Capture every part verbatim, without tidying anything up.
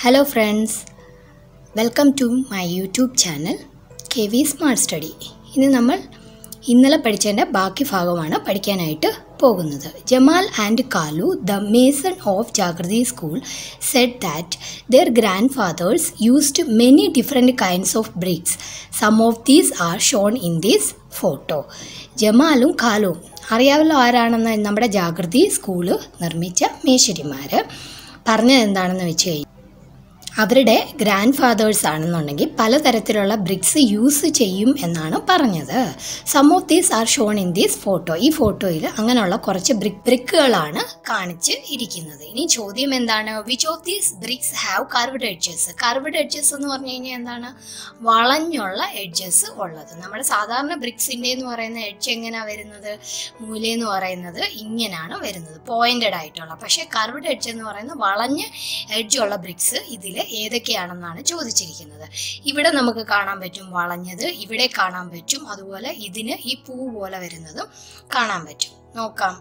Hello friends, welcome to my YouTube channel K V Smart Study. ഇന്ന് നമ്മൾ ഇന്നലെ പഠിച്ചതിൻ്റെ ബാക്കി ഭാഗമാണ് പഠിക്കാനായിട്ട് പോകുന്നത്. Jamal and Kalu, the mason of Jagrati school, said that their grandfathers used many different kinds of bricks. Some of these are shown in this photo. ജമാലും കാലും അറിയാമല്ലോ ആരാണെന്ന് നമ്മുടെ ജാഗ്രതി സ്കൂള് നിർമ്മിച്ച മേശരിമാർ. പറഞ്ഞത് എന്താണെന്ന് വെച്ച് കഴിഞ്ഞാൽ അവരുടെ ഗ്രാൻഡ് ഫാദേഴ്സ് ആണെന്നുണ്ടെങ്കിൽ പലതരത്തിലുള്ള ബ്രിക്സ് യൂസ് ചെയ്യും എന്നാണ് പറഞ്ഞത്. Some of these are shown in these photo. ഈ ഫോട്ടോയിൽ അങ്ങനെയുള്ള കുറച്ച് ബ്രിക്ക് ബ്രിക്കുകളാണ് കാണിച്ച് ഇരിക്കുന്നത്. ഇനി ചോദ്യം എന്താണ്? Which of these bricks have curved edges? Curved edges എന്ന് പറഞ്ഞു കഴിഞ്ഞാൽ എന്താണ്? വളഞ്ഞുള്ള എഡ്ജസ് ഉള്ളത്. നമ്മുടെ സാധാരണ ബ്രിക്സിൻ്റെ എന്ന് പറയുന്ന എഡ്ജ് എങ്ങനെയാണ് വരുന്നത്? മൂലയെന്ന് പറയുന്നത് ഇങ്ങനെയാണ് വരുന്നത്, പോയിന്റഡ് ആയിട്ടുള്ള. പക്ഷേ കർവ്ഡ് എഡ്ജ് എന്ന് പറയുന്ന വളഞ്ഞ എഡ്ജുള്ള ബ്രിക്സ് ഇതിൽ ഏതൊക്കെയാണെന്നാണ് ചോദിച്ചിരിക്കുന്നത്. ഇവിടെ നമുക്ക് കാണാൻ പറ്റും വളഞ്ഞത്, ഇവിടെ കാണാൻ പറ്റും, അതുപോലെ ഇതിന് ഈ പൂ പോലെ വരുന്നതും കാണാൻ പറ്റും. നോക്കാം.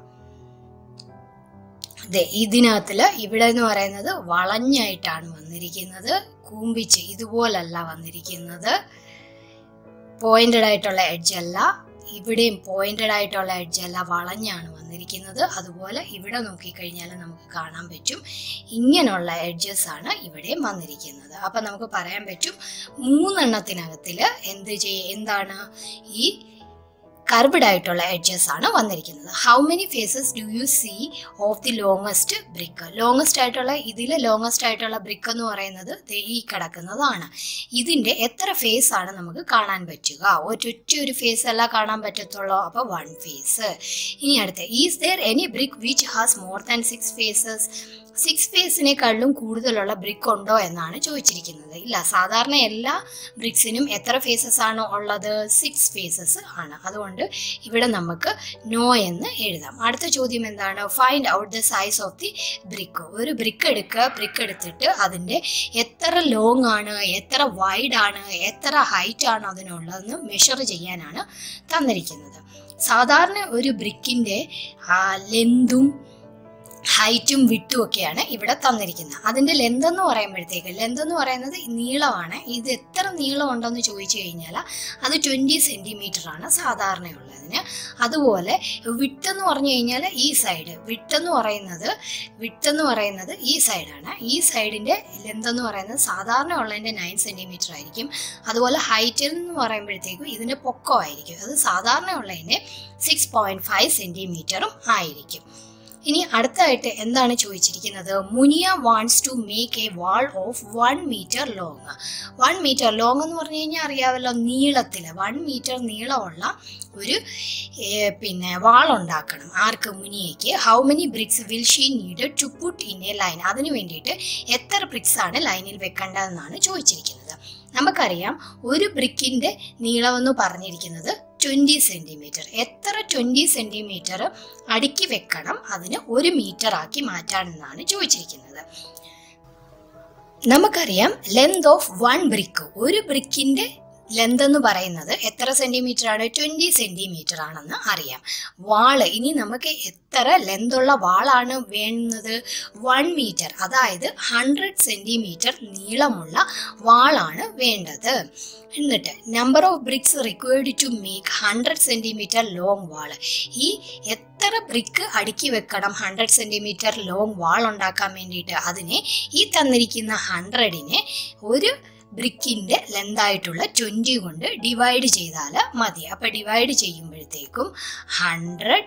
അതെ, ഇതിനകത്തില് ഇവിടെ എന്ന് പറയുന്നത് വളഞ്ഞായിട്ടാണ് വന്നിരിക്കുന്നത്, കൂമ്പിച്ച് ഇതുപോലല്ല വന്നിരിക്കുന്നത്. പോയിന്റഡ് ആയിട്ടുള്ള എഡ്ജ് അല്ല, ഇവിടെയും പോയിന്റഡ് ആയിട്ടുള്ള എഡ്ജ് അല്ല, വളഞ്ഞാണ് വന്നിരിക്കുന്നത്. അതുപോലെ ഇവിടെ നോക്കിക്കഴിഞ്ഞാൽ നമുക്ക് കാണാൻ പറ്റും ഇങ്ങനെയുള്ള എഡ്ജസ് ആണ് ഇവിടെയും വന്നിരിക്കുന്നത്. അപ്പം നമുക്ക് പറയാൻ പറ്റും മൂന്നെണ്ണത്തിനകത്തിൽ എന്ത് ചെയ്യ എന്താണ് ഈ കർവ്ഡ് ആയിട്ടുള്ള എഡ്ജസ് ആണ് വന്നിരിക്കുന്നത്. How many faces do you see of the longest brick? Longest ആയിട്ടുള്ള ഇതിലെ ലോങ്ങസ്റ്റ് ആയിട്ടുള്ള ബ്രിക്ക് എന്ന് പറയുന്നത് ഈ കിടക്കുന്നതാണ്. ഇതിൻ്റെ എത്ര ഫേസ് ആണ് നമുക്ക് കാണാൻ പറ്റുക? ഒറ്റ ഒരു ഫേസ് അല്ല കാണാൻ പറ്റത്തുള്ളൂ. അപ്പോൾ വൺ ഫേസ്. ഇനി അടുത്ത, is there any brick which has more than six faces? Six ഫേസിനേക്കാളും കൂടുതലുള്ള ബ്രിക്ക് ഉണ്ടോ എന്നാണ് ചോദിച്ചിരിക്കുന്നത്. ഇല്ല, സാധാരണ എല്ലാ ബ്രിക്സിനും എത്ര ഫേസസ് ആണ് ഉള്ളത്? സിക്സ് ഫേസസ് ആണ്. അതുകൊണ്ട് ഇവിടെ നമുക്ക് നോ എന്ന് എഴുതാം. അടുത്ത ചോദ്യം എന്താണ്? Find out the size of the brick. ഒരു ബ്രിക്ക് എടുക്കുക, ബ്രിക്ക് എടുത്തിട്ട് അതിൻ്റെ എത്ര ലോങ് ആണ്, എത്ര വൈഡ് ആണ്, എത്ര ഹൈറ്റ് ആണ് അതിനുള്ളതെന്ന് മെഷർ ചെയ്യാനാണ് തന്നിരിക്കുന്നത്. സാധാരണ ഒരു ബ്രിക്കിൻ്റെ ലെന്തും ഹൈറ്റും വിട്ടും ഒക്കെയാണ് ഇവിടെ തന്നിരിക്കുന്നത്. അതിൻ്റെ ലെന്ത് എന്ന് പറയുമ്പോഴത്തേക്ക് ലെന്ത് എന്ന് പറയുന്നത് നീളമാണ്. ഇത് എത്ര നീളം ഉണ്ടെന്ന് ചോദിച്ചു കഴിഞ്ഞാൽ അത് ട്വൻറ്റി സെൻറ്റിമീറ്റർ ആണ് സാധാരണയുള്ളതിന്. അതുപോലെ വിട്ടെന്ന് പറഞ്ഞു കഴിഞ്ഞാൽ ഈ സൈഡ് വിട്ടെന്ന് പറയുന്നത് വിട്ടെന്ന് പറയുന്നത് ഈ സൈഡാണ്. ഈ സൈഡിൻ്റെ ലെന്ത് എന്ന് പറയുന്നത് സാധാരണ ഉള്ളതിൻ്റെ നയൻ സെൻറ്റിമീറ്റർ ആയിരിക്കും. അതുപോലെ ഹൈറ്റ് എന്ന് പറയുമ്പോഴത്തേക്കും ഇതിൻ്റെ പൊക്കമായിരിക്കും. അത് സാധാരണ ഉള്ളതിൻ്റെ സിക്സ് പോയിൻറ്റ് ഫൈവ് സെൻറ്റിമീറ്ററും ആയിരിക്കും. ഇനി അടുത്തായിട്ട് എന്താണ് ചോദിച്ചിരിക്കുന്നത്? Muniya wants to make a wall of one metre long. One metre long എന്ന് പറഞ്ഞു കഴിഞ്ഞാൽ അറിയാമല്ലോ, നീളത്തിൽ വൺ മീറ്റർ നീളമുള്ള ഒരു പിന്നെ വാൾ ഉണ്ടാക്കണം. ആർക്ക്? മുനിയയ്ക്ക്. How many bricks will she need to put in a line? അതിന് വേണ്ടിയിട്ട് എത്ര ബ്രിക്സ് ആണ് ലൈനിൽ വെക്കേണ്ടതെന്നാണ് ചോദിച്ചിരിക്കുന്നത്. നമുക്കറിയാം ഒരു ബ്രിക്കിൻ്റെ നീളമെന്ന് പറഞ്ഞിരിക്കുന്നത് ട്വൻറ്റി സെൻറ്റിമീറ്റർ. എത്ര ട്വൻറ്റി സെൻറ്റിമീറ്റർ അടുക്കി വെക്കണം അതിന് ഒരു മീറ്റർ ആക്കി മാറ്റാനെന്നാണ് ചോദിച്ചിരിക്കുന്നത്. നമുക്കറിയാം ലെന്ത് ഓഫ് വൺ ബ്രിക്ക്, ഒരു ബ്രിക്കിൻ്റെ ലെന്ത് എന്ന് പറയുന്നത് എത്ര സെൻറ്റിമീറ്റർ ആണ്? ട്വൻറ്റി സെൻറ്റിമീറ്റർ ആണെന്ന് അറിയാം. വാള്, ഇനി നമുക്ക് എത്ര ലെന്തുള്ള വാളാണ് വേണ്ടുന്നത്? വൺ മീറ്റർ, അതായത് ഹൺഡ്രഡ് സെൻറ്റിമീറ്റർ നീളമുള്ള വാളാണ് വേണ്ടത്. എന്നിട്ട് number of bricks required to make hundred centimetre long wall. ഈ എത്ര ബ്രിക്ക് അടുക്കി വെക്കണം ഹൺഡ്രഡ് സെൻറ്റിമീറ്റർ ലോങ് വാൾ ഉണ്ടാക്കാൻ വേണ്ടിയിട്ട്? അതിനെ ഈ തന്നിരിക്കുന്ന ഹൺഡ്രഡിനെ ഒരു ബ്രിക്കിൻ്റെ ലെന്തായിട്ടുള്ള ട്വൻറ്റി കൊണ്ട് ഡിവൈഡ് ചെയ്താൽ മതി. അപ്പോൾ ഡിവൈഡ് ചെയ്യുമ്പോഴത്തേക്കും ഹൺഡ്രഡ്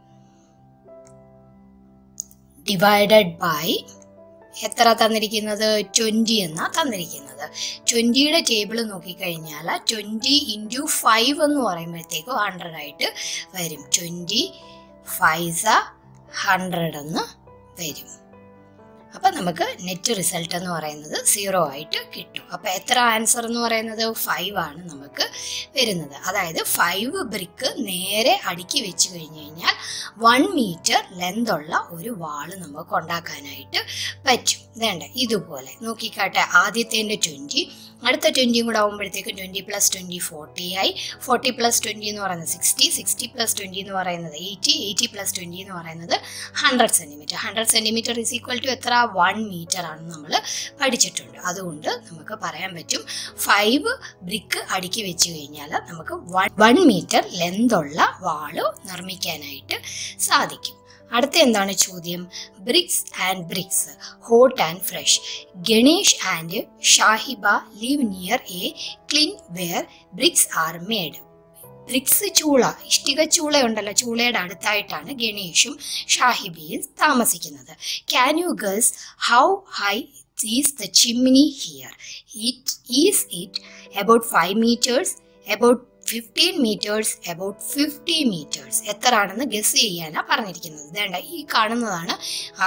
ഡിവൈഡഡ് ബൈ എത്ര തന്നിരിക്കുന്നത്? ട്വൻറ്റി എന്നാണ് തന്നിരിക്കുന്നത്. ട്വൻറ്റിയുടെ ടേബിൾ നോക്കിക്കഴിഞ്ഞാൽ ട്വൻറ്റി ഇൻറ്റു ഫൈവ് എന്ന് പറയുമ്പോഴത്തേക്കും ഹൺഡ്രഡ് ആയിട്ട് വരും. ട്വൻറ്റി ഫൈവ് ഹൺഡ്രഡ് എന്ന് വരും. അപ്പം നമുക്ക് നെറ്റ് റിസൾട്ട് എന്ന് പറയുന്നത് സീറോ ആയിട്ട് കിട്ടും. അപ്പോൾ എത്ര ആൻസർ എന്ന് പറയുന്നത്? ഫൈവ് ആണ് നമുക്ക് വരുന്നത്. അതായത് ഫൈവ് ബ്രിക്ക് നേരെ അടുക്കി വെച്ച് കഴിഞ്ഞ് കഴിഞ്ഞാൽ വൺ മീറ്റർ ലെന്തുള്ള ഒരു വാള് നമുക്ക് ഉണ്ടാക്കാനായിട്ട് പറ്റും. വേണ്ട ഇതുപോലെ നോക്കിക്കാട്ടെ. ആദ്യത്തേൻ്റെ ട്വൻറ്റി, അടുത്ത ട്വൻറ്റിയും കൂടെ ആകുമ്പോഴത്തേക്കും ട്വൻറ്റി പ്ലസ് ട്വൻറ്റി ഫോർട്ടി ആയി. ഫോർട്ടി പ്ലസ് ട്വൻറ്റി എന്ന് പറയുന്നത് സിക്സ്റ്റി, സിക്സ്റ്റി പ്ലസ് ട്വൻറ്റി എന്ന് പറയുന്നത് എയ്റ്റി, എയ്റ്റി പ്ലസ് ട്വൻറ്റി എന്ന് പറയുന്നത് hundred centimetre. Hundred centimetre is equal to എത്ര വൺ മീറ്റർ ആണെന്ന് നമ്മൾ പഠിച്ചിട്ടുണ്ട്. അതുകൊണ്ട് നമുക്ക് പറയാൻ പറ്റും ഫൈവ് ബ്രിക്ക് അടുക്കി വെച്ച് കഴിഞ്ഞാൽ നമുക്ക് വൺ വൺ മീറ്റർ ലെന്ത് ഉള്ള വാള് നിർമ്മിക്കാനായിട്ട് സാധിക്കും. അടുത്ത എന്താണ് ചോദ്യം? Bricks and bricks, hot and fresh. Ganesh and Shahiba live near a kiln where bricks are made. Bricks ചൂള, ഇഷ്ടിക ചൂള ഉണ്ടല്ലോ, ചൂളയുടെ അടുത്തായിട്ടാണ് ഗണേഷും ഷാഹിബയും താമസിക്കുന്നത്. Can you guess how high is the chimney here? It is it about five metres, about fifteen metres, about fifty metres. എത്ര ആണെന്ന് ഗസ് ചെയ്യാനാണ് പറഞ്ഞിരിക്കുന്നത്. വേണ്ട, ഈ കാണുന്നതാണ് ആ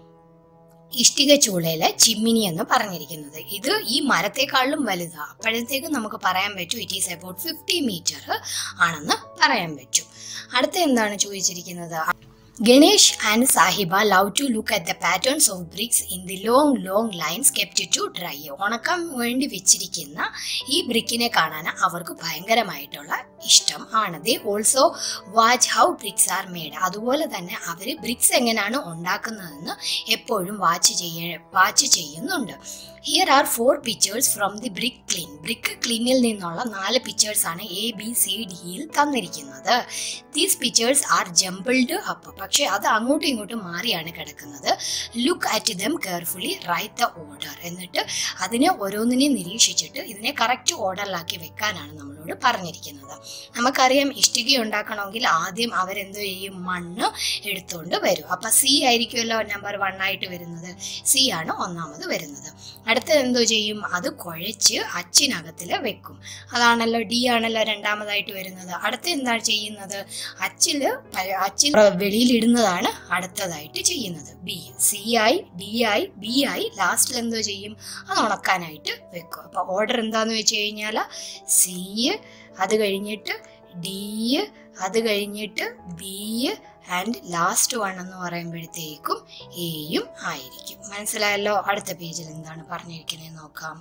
ഇഷ്ടിക ചൂളയിലെ ചിമ്മിനി എന്ന് പറഞ്ഞിരിക്കുന്നത്. ഇത് ഈ മരത്തെക്കാളും വലുതാണ്. അപ്പോഴത്തേക്കും നമുക്ക് പറയാൻ പറ്റും it is about fifty metre ആണെന്ന് പറയാൻ പറ്റും. അടുത്ത എന്താണ് ചോദിച്ചിരിക്കുന്നത്? Ganesh and Sahiba love to look at the patterns of bricks in the long long lines kept to dry. ഉണക്കാൻ വേണ്ടി വെച്ചിരിക്കുന്ന ഈ ബ്രിക്കിനെ കാണാൻ അവർക്ക് ഭയങ്കരമായിട്ടുള്ള ഇഷ്ടം ആണ്. They also watch how bricks are made. അതുപോലെ തന്നെ അവർ ബ്രിക്സ് എങ്ങനെയാണ് ഉണ്ടാക്കുന്നതെന്ന് എപ്പോഴും വാച്ച് ചെയ്യ വാച്ച് ചെയ്യുന്നുണ്ട്. Here are four pictures from the brick clean. Brick cleanil നിന്നുള്ള നാല് പിക്ചേഴ്സ് ആണ് എ ബി സി ഡിയിൽ തന്നിരിക്കുന്നത്. These pictures are jumbled up. പക്ഷെ അത് അങ്ങോട്ടും ഇങ്ങോട്ടും മാറിയാണ് കിടക്കുന്നത്. Look at them carefully, write the order. എന്നിട്ട് അതിനെ ഓരോന്നിനെയും നിരീക്ഷിച്ചിട്ട് ഇതിനെ കറക്റ്റ് ഓർഡറിലാക്കി വെക്കാനാണ് നമ്മളോട് പറഞ്ഞിരിക്കുന്നത്. നമുക്കറിയാം ഇഷ്ടിക ഉണ്ടാക്കണമെങ്കിൽ ആദ്യം അവരെന്ത് ചെയ്യും? മണ്ണ് എടുത്തുകൊണ്ട് വരും. അപ്പൊ സി ആയിരിക്കുമല്ലോ നമ്പർ വൺ ആയിട്ട് വരുന്നത്. സി ആണ് ഒന്നാമത് വരുന്നത്. അടുത്തത് എന്തോ ചെയ്യും? അത് കുഴച്ച് അച്ചിനകത്തില് വെക്കും. അതാണല്ലോ ഡി ആണല്ലോ രണ്ടാമതായിട്ട് വരുന്നത്. അടുത്ത എന്താണ് ചെയ്യുന്നത്? അച്ചില് അച്ചിൽ വെളിയിലിടുന്നതാണ് അടുത്തതായിട്ട് ചെയ്യുന്നത്. ബി സി ആയി, ഡി ആയി, ബി ആയി, ലാസ്റ്റിൽ എന്തോ ചെയ്യും? അത് ഉണക്കാനായിട്ട് വെക്കും. അപ്പൊ ഓർഡർ എന്താന്ന് വെച്ച് കഴിഞ്ഞാൽ സി, അത് കഴിഞ്ഞിട്ട് ഡി, അത് കഴിഞ്ഞിട്ട് ബി ആൻഡ് ലാസ്റ്റ് വൺ എന്ന് പറയുമ്പോഴത്തേക്കും എയും ആയിരിക്കും. മനസ്സിലായല്ലോ? അടുത്ത പേജിൽ എന്താണ് പറഞ്ഞിരിക്കുന്നത് നോക്കാം.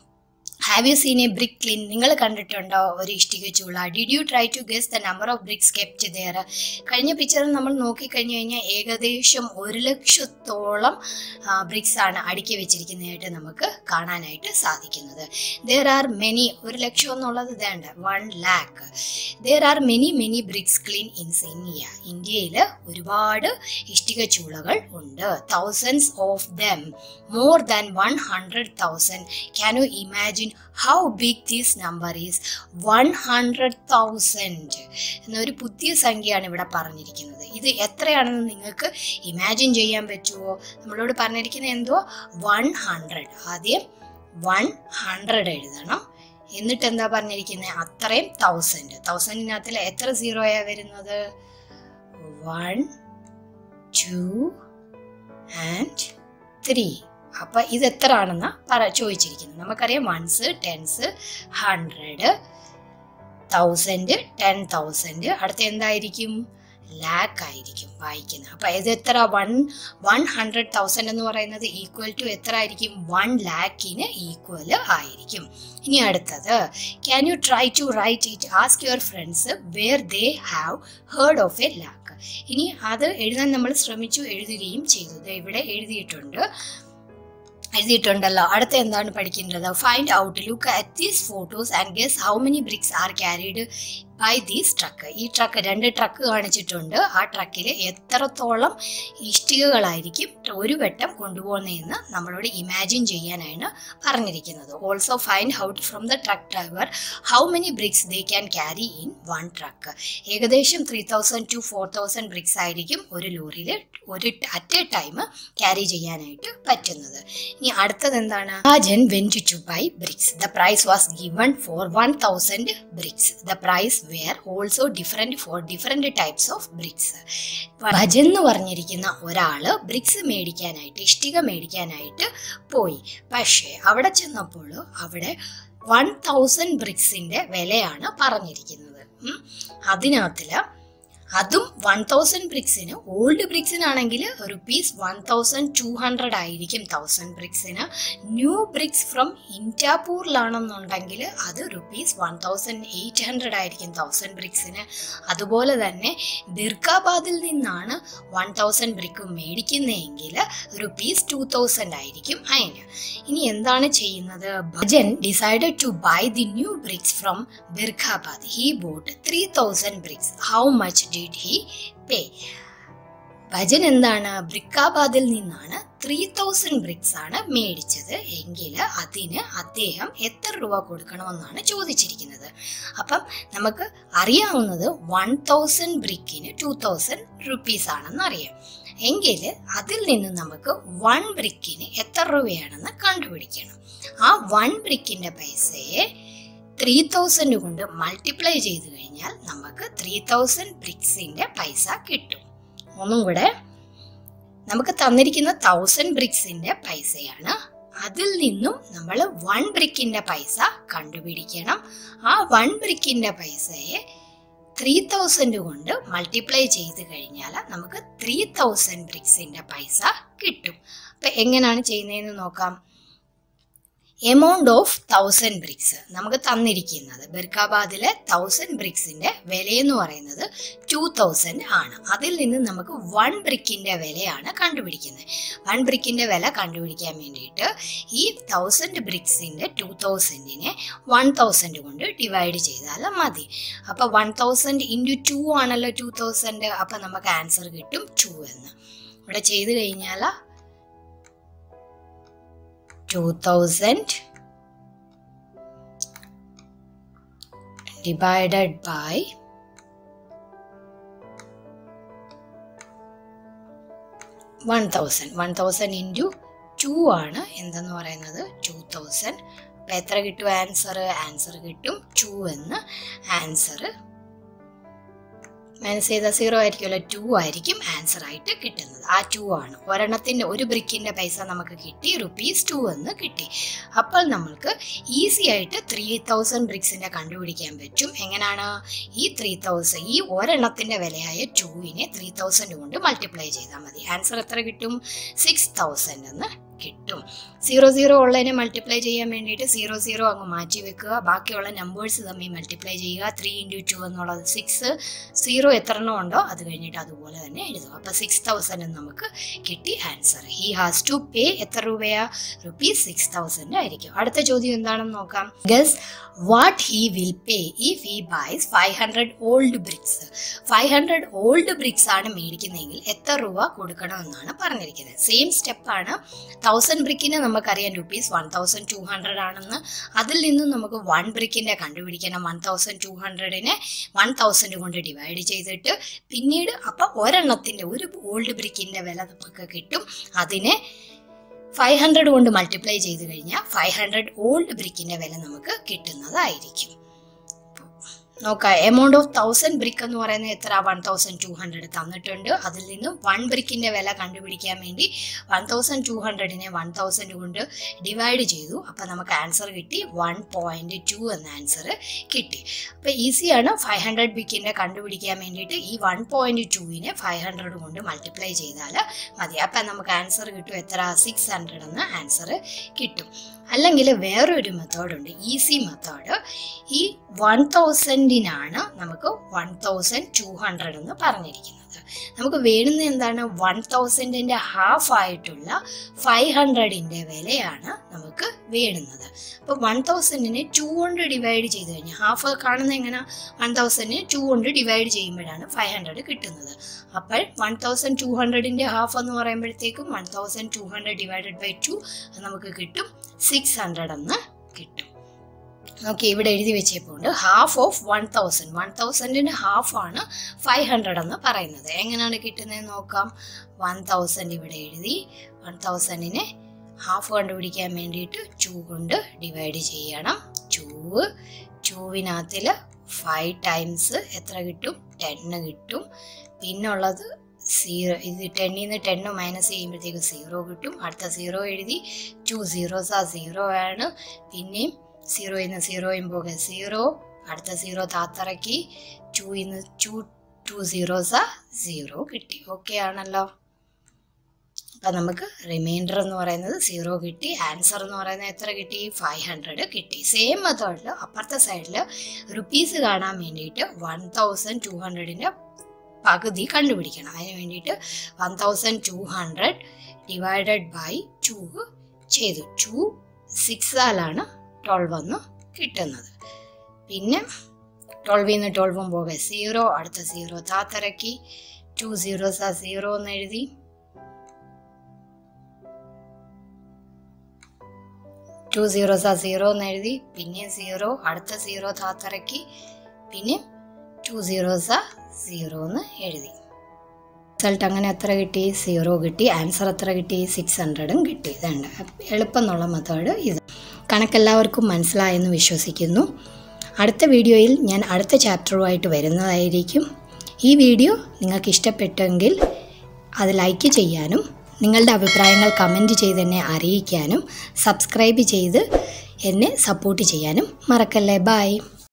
Have you seen a brick kiln? നിങ്ങൾ കണ്ടിട്ടുണ്ടോ ഒരു ഇഷ്ടിക ചൂള? Did you try to guess the number of bricks kept there? കഴിഞ്ഞ പിക്ചറിൽ നമ്മൾ നോക്കിക്കഴിഞ്ഞു കഴിഞ്ഞാൽ ഏകദേശം ഒരു ലക്ഷത്തോളം ബ്രിക്സ് ആണ് അടുക്കി വെച്ചിരിക്കുന്നതായിട്ട് നമുക്ക് കാണാനായിട്ട് സാധിക്കുന്നത്. ദെയർ ആർ മെനി, ഒരു ലക്ഷം എന്നുള്ളത് വേണ്ട, one lakh. There are many many bricks kiln in India. ഇന്ത്യയിൽ ഒരുപാട് ഇഷ്ടിക ചൂളകൾ ഉണ്ട്. Thousands of them, more than one hundred thousand. Can you imagine how big this number is? one hundred thousand എന്നൊരു പുതിയ സംഖ്യയാണ് ഇവിടെ പറഞ്ഞിരിക്കുന്നത്. ഇത് എത്രയാണെന്ന് നിങ്ങൾക്ക് ഇമാജിൻ ചെയ്യാൻ പറ്റുമോ? നമ്മളോട് പറഞ്ഞിരിക്കുന്നത് എന്തോ വൺ ഹൺഡ്രഡ്. ആദ്യം വൺ ഹൺഡ്രഡ് എഴുതണം. എന്നിട്ട് എന്താ പറഞ്ഞിരിക്കുന്നത്? അത്രയും തൗസൻഡ്. തൗസൻഡിനകത്തിൽ എത്ര സീറോയാ വരുന്നത്? One, two and three. അപ്പൊ ഇത് എത്ര ആണെന്നാ പറ ചോദിച്ചിരിക്കുന്നത്. നമുക്കറിയാം ones, tens, hundred, thousand, ten thousand. അടുത്ത എന്തായിരിക്കും? ലാക്ക് ആയിരിക്കും വായിക്കുന്നത്. അപ്പൊ ഇത് എത്ര? വൺ വൺ ഹൺഡ്രഡ് തൗസൻഡ് എന്ന് പറയുന്നത് ഈക്വൽ ടു എത്ര ആയിരിക്കും? വൺ ലാക്കിന് ഈക്വൽ ആയിരിക്കും. ഇനി അടുത്തത്, can you try to write it? Ask your friends where they have heard of a lakh. ഇനി അത് എഴുതാൻ നമ്മൾ ശ്രമിച്ചു, എഴുതുകയും ചെയ്തു. ഇവിടെ എഴുതിയിട്ടുണ്ട് എഴുതിയിട്ടുണ്ടല്ലോ. അടുത്ത എന്താണ് പഠിക്കേണ്ടത്? Find out, look at these photos and guess how many bricks are carried by these truck. ഈ ട്രക്ക്, രണ്ട് ട്രക്ക് കാണിച്ചിട്ടുണ്ട്. ആ ട്രക്കിൽ എത്രത്തോളം ഇഷ്ടികകളായിരിക്കും ഒരു വട്ടം കൊണ്ടുപോകുന്നതെന്ന് നമ്മളോട് ഇമാജിൻ ചെയ്യാനാണ് പറഞ്ഞിരിക്കുന്നത്. Also find out from the truck driver how many bricks they can carry in one truck. ഏകദേശം three thousand to four thousand bricks ആയിരിക്കും ഒരു ലോറിയിൽ ഒരു അറ്റ് എ ടൈം ക്യാരി ചെയ്യാനായിട്ട് പറ്റുന്നത്. ഇനി അടുത്തത് എന്താണ്? Rajan went to buy bricks. The price was given for one thousand bricks. The price were also different for different types of bricks. Bhajan എന്ന് പറഞ്ഞിരിക്കുന്ന ഒരാള് ബ്രിക്സ് മേടിക്കാനായിട്ട്, ഇഷ്ടിക മേടിക്കാനായിട്ട് പോയി. പക്ഷേ അവിടെ ചെന്നപ്പോൾ അവിടെ വൺ തൗസൻഡ് ബ്രിക്സിന്റെ വിലയാണ് പറഞ്ഞിരിക്കുന്നത്. അതിനകത്തില് അതും വൺ തൗസൻഡ് ബ്രിക്സിന്, ഓൾഡ് ബ്രിക്സിനാണെങ്കിൽ rupees one thousand two hundred ആയിരിക്കും തൗസൻഡ് ബ്രിക്സിന്. ന്യൂ ബ്രിക്സ് ഫ്രം ഇൻറ്റാപൂറിലാണെന്നുണ്ടെങ്കിൽ അത് rupees one thousand eight hundred ആയിരിക്കും തൗസൻഡ് ബ്രിക്സിന്. അതുപോലെ തന്നെ ബിർക്കാബാദിൽ നിന്നാണ് വൺ തൗസൻഡ് ബ്രിക്ക് മേടിക്കുന്നതെങ്കിൽ റുപ്പീസ് ടു തൗസൻഡ് ആയിരിക്കും അതിന്. ഇനി എന്താണ് ചെയ്യുന്നത്? Bhajan decided to buy the new bricks from Birkabad. He bought three thousand bricks. How much did he pay? Bhajan എന്താണ്, ബ്രിക്കാബാദിൽ നിന്നാണ് ത്രീ തൗസൻഡ് ബ്രിക്സ് ആണ് മേടിച്ചത് എങ്കിൽ അതിന് അദ്ദേഹം എത്ര രൂപ കൊടുക്കണമെന്നാണ് ചോദിച്ചിരിക്കുന്നത്. അപ്പം നമുക്ക് അറിയാവുന്നത് വൺ തൗസൻഡ് ബ്രിക്കിന് ടു തൗസൻഡ് റുപ്പീസ് ആണെന്ന് അറിയാം. എങ്കിൽ അതിൽ നിന്ന് നമുക്ക് വൺ ബ്രിക്കിന് എത്ര രൂപയാണെന്ന് കണ്ടുപിടിക്കണം. ആ വൺ ബ്രിക്കിന്റെ പൈസയെ ത്രീ തൗസൻഡ് കൊണ്ട് മൾട്ടിപ്ലൈ ചെയ്ത് കഴിഞ്ഞാൽ നമുക്ക് ത്രീ തൗസൻഡ് ബ്രിക്സിന്റെ പൈസ കിട്ടും. ഒന്നും കൂടെ, നമുക്ക് തന്നിരിക്കുന്ന തൗസൻഡ് ബ്രിക്സിന്റെ പൈസയാണ്. അതിൽ നിന്നും നമ്മൾ വൺ ബ്രിക്കിന്റെ പൈസ കണ്ടുപിടിക്കണം. ആ വൺ ബ്രിക്കിന്റെ പൈസയെ ത്രീ തൗസൻഡ് കൊണ്ട് മൾട്ടിപ്ലൈ ചെയ്ത് കഴിഞ്ഞാൽ നമുക്ക് ത്രീ തൗസൻഡ് ബ്രിക്സിന്റെ പൈസ കിട്ടും. അപ്പൊ എങ്ങനെയാണ് ചെയ്യുന്നതെന്ന് നോക്കാം. എമൗണ്ട് ഓഫ് തൗസൻഡ് ബ്രിക്സ് നമുക്ക് തന്നിരിക്കുന്നത്, ബിർക്കാബാദിലെ തൗസൻഡ് ബ്രിക്സിന്റെ വിലയെന്ന് പറയുന്നത് ടു തൗസൻഡ് ആണ്. അതിൽ നിന്ന് നമുക്ക് വൺ ബ്രിക്കിന്റെ വിലയാണ് കണ്ടുപിടിക്കുന്നത്. വൺ ബ്രിക്കിന്റെ വില കണ്ടുപിടിക്കാൻ വേണ്ടിയിട്ട് ഈ തൗസൻഡ് ബ്രിക്സിന്റെ ടു തൗസൻഡിനെ വൺ തൗസൻഡ് കൊണ്ട് ഡിവൈഡ് ചെയ്താൽ മതി. അപ്പൊ വൺ തൗസൻഡ് ഇൻറ്റു ടു ആണല്ലോ ടു തൗസൻഡ്. അപ്പൊ നമുക്ക് ആൻസർ കിട്ടും ടു എന്ന്. ഇവിടെ ചെയ്ത് കഴിഞ്ഞാൽ two thousand divided by one thousand. one thousand into two ആണ് എന്തെന്ന് പറയുന്നത് two thousand. അപ്പം എത്ര കിട്ടും ആൻസർ? ആൻസർ കിട്ടും ടു എന്ന്. ആൻസർ മൈനസ് ചെയ്ത സീറോ ആയിരിക്കുമല്ലോ, ടു ആയിരിക്കും ആൻസർ ആയിട്ട് കിട്ടുന്നത്. ആ ടു ആണ് ഒരെണ്ണത്തിൻ്റെ, ഒരു ബ്രിക്കിൻ്റെ പൈസ നമുക്ക് കിട്ടി, റുപ്പീസ് ടു എന്ന് കിട്ടി. അപ്പോൾ നമ്മൾക്ക് ഈസി ആയിട്ട് ത്രീ തൗസൻഡ് ബ്രിക്സിൻ്റെ കണ്ടുപിടിക്കാൻ പറ്റും. എങ്ങനെയാണ്? ഈ ത്രീ തൗസൻഡ് ഈ ഒരെണ്ണത്തിൻ്റെ വിലയായ ടുവിനെ ത്രീ തൗസൻഡ് കൊണ്ട് മൾട്ടിപ്ലൈ ചെയ്താൽ മതി. ആൻസർ എത്ര കിട്ടും? സിക്സ് തൗസൻഡ് എന്ന് കിട്ടും. സീറോ സീറോ ഉള്ളതിനെ മൾട്ടിപ്ലൈ ചെയ്യാൻ വേണ്ടിയിട്ട് സീറോ സീറോ അങ്ങ് മാറ്റി വെക്കുക, ബാക്കിയുള്ള നമ്പേഴ്സ് തമ്മിൽ മൾട്ടിപ്ലൈ ചെയ്യുക. ത്രീ ഇൻറ്റു ടു എന്നുള്ളത് സിക്സ്, സീറോ എത്ര എണ്ണം ഉണ്ടോ അത് കഴിഞ്ഞിട്ട് അതുപോലെ തന്നെ എഴുതുക. അപ്പോൾ സിക്സ് തൗസൻഡ് നമുക്ക് കിട്ടി answer. He has to pay എത്ര രൂപയാ? റുപ്പീസ് സിക്സ് തൗസൻഡ് ആയിരിക്കും. അടുത്ത ചോദ്യം എന്താണെന്ന് നോക്കാം. Guess what he will pay if he buys five hundred old bricks. Five hundred old bricks ആണ് മേടിക്കുന്നതെങ്കിൽ എത്ര രൂപ കൊടുക്കണമെന്നാണ് പറഞ്ഞിരിക്കുന്നത്. സെയിം സ്റ്റെപ്പാണ്. തൗസൻഡ് ബ്രിക്കിന് നമുക്കറിയാം rupees one thousand two hundred ആണെന്ന്. അതിൽ നിന്നും നമുക്ക് വൺ ബ്രിക്കിൻ്റെ കണ്ടുപിടിക്കണം. വൺ തൗസൻഡ് ടു ഹൺഡ്രഡിനെ വൺ തൗസൻഡ് കൊണ്ട് ഡിവൈഡ് ചെയ്തിട്ട് പിന്നീട് അപ്പം ഒരെണ്ണത്തിൻ്റെ, ഒരു ഓൾഡ് ബ്രിക്കിൻ്റെ വില നമുക്ക് കിട്ടും. അതിനെ ഫൈവ് ഹൺഡ്രഡ് കൊണ്ട് മൾട്ടിപ്ലൈ ചെയ്ത് കഴിഞ്ഞാൽ ഫൈവ് ഹൺഡ്രഡ് ഓൾഡ് ബ്രിക്കിൻ്റെ വില നമുക്ക് കിട്ടുന്നതായിരിക്കും. നോക്കാം. എമൗണ്ട് ഓഫ് തൗസൻഡ് ബ്രിക്ക് എന്ന് പറയുന്നത് എത്ര? വൺ തൗസൻഡ് ടു ഹൺഡ്രഡ് തന്നിട്ടുണ്ട്. അതിൽ നിന്നും വൺ ബ്രിക്കിൻ്റെ വില കണ്ടുപിടിക്കാൻ വേണ്ടി വൺ തൗസൻഡ് ടു ഹൺഡ്രഡിനെ വൺ തൗസൻഡ് കൊണ്ട് ഡിവൈഡ് ചെയ്തു. അപ്പം നമുക്ക് ആൻസർ കിട്ടി വൺ പോയിൻറ്റ് ടു എന്ന ആൻസർ കിട്ടി. അപ്പോൾ ഈസിയാണ്. ഫൈവ് ഹൺഡ്രഡ് ബ്രിക്കിൻ്റെ കണ്ടുപിടിക്കാൻ വേണ്ടിയിട്ട് ഈ വൺ പോയിൻറ്റ് ടുവിനെ ഫൈവ് ഹൺഡ്രഡ് കൊണ്ട് മൾട്ടിപ്ലൈ ചെയ്താൽ മതി. അപ്പം നമുക്ക് ആൻസർ കിട്ടും എത്ര? സിക്സ് ഹൺഡ്രഡ് എന്ന ആൻസർ കിട്ടും. അല്ലെങ്കിൽ വേറൊരു മെത്തേഡുണ്ട്, ഈസി മെത്തേഡ്. ഈ വൺ തൗസൻഡിനാണ് നമുക്ക് വൺ തൗസൻഡ് ടു ഹൺഡ്രഡ് എന്ന് പറഞ്ഞിരിക്കുന്നത്. നമുക്ക് വേണ്ടുന്ന എന്താണ്? വൺ തൗസൻഡിൻ്റെ ഹാഫ് ആയിട്ടുള്ള ഫൈവ് ഹൺഡ്രഡിൻ്റെ വിലയാണ് നമുക്ക് വേണ്ടുന്നത്. അപ്പോൾ വൺ തൗസൻഡിനെ ടു കൊണ്ട് ഡിവൈഡ് ചെയ്ത് കഴിഞ്ഞാൽ, ഹാഫ് കാണുന്നത് എങ്ങനെ? വൺ തൗസൻഡിനെ ടു കൊണ്ട് ഡിവൈഡ് ചെയ്യുമ്പോഴാണ് ഫൈവ് ഹൺഡ്രഡ് കിട്ടുന്നത്. അപ്പോൾ വൺ തൗസൻഡ് ടു ഹൺഡ്രഡിൻ്റെ ഹാഫ് എന്ന് പറയുമ്പോഴത്തേക്കും one thousand two hundred divided by two നമുക്ക് കിട്ടും സിക്സ് ഹൺഡ്രഡ് എന്ന് കിട്ടും. ഓക്കെ, ഇവിടെ എഴുതി വെച്ചേപ്പോണ്ട് half of one thousand one തൗസൻഡിന് ഹാഫാണ് ഫൈവ് ഹൺഡ്രഡ് എന്ന് പറയുന്നത്. എങ്ങനെയാണ് കിട്ടുന്നതെന്ന് നോക്കാം. വൺ തൗസൻഡ് ഇവിടെ എഴുതി. വൺ തൗസൻഡിനെ ഹാഫ് കണ്ടുപിടിക്കാൻ വേണ്ടിയിട്ട് ടു കൊണ്ട് ഡിവൈഡ് ചെയ്യണം. ടു ടൂവിനകത്തിൽ ഫൈവ് ടൈംസ് എത്ര കിട്ടും? ടെന്ന് കിട്ടും. പിന്നുള്ളത് സീറോ. ഇത് ടെന്നിൽ നിന്ന് ടെന്ന് മൈനസ് ചെയ്യുമ്പോഴത്തേക്ക് സീറോ കിട്ടും. അടുത്ത സീറോ എഴുതി. ടു സീറോസ് ആ സീറോ ആണ്. പിന്നെയും സീറോയിൽ നിന്ന് സീറോയും പോകുക സീറോ. അടുത്ത സീറോ താത്തിറക്കി. ടൂയിൽ നിന്ന് ടു ടു സീറോസ് സീറോ കിട്ടി. ഓക്കെ ആണല്ലോ. അപ്പം നമുക്ക് റിമൈൻഡർ എന്ന് പറയുന്നത് സീറോ കിട്ടി. ആൻസർ എന്ന് പറയുന്നത് എത്ര കിട്ടി? ഫൈവ് ഹൺഡ്രഡ് കിട്ടി. സെയിം മെത്തേഡിൽ അപ്പുറത്തെ സൈഡിൽ റുപ്പീസ് കാണാൻ വേണ്ടിയിട്ട് വൺ തൗസൻഡ് ടു ഹൺഡ്രഡിൻ്റെ പകുതി കണ്ടുപിടിക്കണം. അതിന് വേണ്ടിയിട്ട് one thousand two hundred divided by two ചെയ്തു. ടു സിക്സാലാണ് ട്വൽവ് എന്ന് കിട്ടുന്നത്. പിന്നെ ട്വൽവിൽ നിന്ന് ട്വൽവും പോകെ സീറോ, അടുത്ത സീറോ താത്തിറക്കി, ടു സീറോസ് ആ സീറോ എന്ന് എഴുതി. ടു സീറോസ് ആ സീറോ എന്ന് എഴുതി. പിന്നെ സീറോ, അടുത്ത സീറോ താത്തിറക്കി, പിന്നെ ടു സീറോസ് ആ സീറോ എന്ന് എഴുതി. റിസൾട്ട് അങ്ങനെ എത്ര കിട്ടി? സീറോ കിട്ടി. ആൻസർ എത്ര കിട്ടി? സിക്സ് ഹൺഡ്രഡും കിട്ടി. ഇതുണ്ട് എളുപ്പം എന്നുള്ള മെത്തേഡ് ഇത്. കണക്കെല്ലാവർക്കും മനസ്സിലായെന്ന് വിശ്വസിക്കുന്നു. അടുത്ത വീഡിയോയിൽ ഞാൻ അടുത്ത ചാപ്റ്ററുമായിട്ട് വരുന്നതായിരിക്കും. ഈ വീഡിയോ നിങ്ങൾക്ക് ഇഷ്ടപ്പെട്ടെങ്കിൽ അത് ലൈക്ക് ചെയ്യാനും നിങ്ങളുടെ അഭിപ്രായങ്ങൾ കമൻറ്റ് ചെയ്ത് എന്നെ അറിയിക്കാനും സബ്സ്ക്രൈബ് ചെയ്ത് എന്നെ സപ്പോർട്ട് ചെയ്യാനും മറക്കല്ലേ. ബൈ.